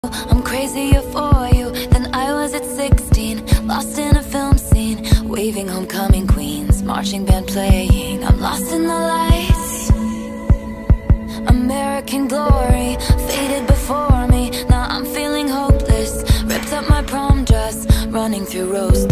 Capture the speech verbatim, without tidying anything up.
I'm crazier for you than I was at sixteen. Lost in a film scene, waving homecoming queens, marching band playing. I'm lost in the lights, American glory faded before me. Now I'm feeling hopeless, ripped up my prom dress, running through rose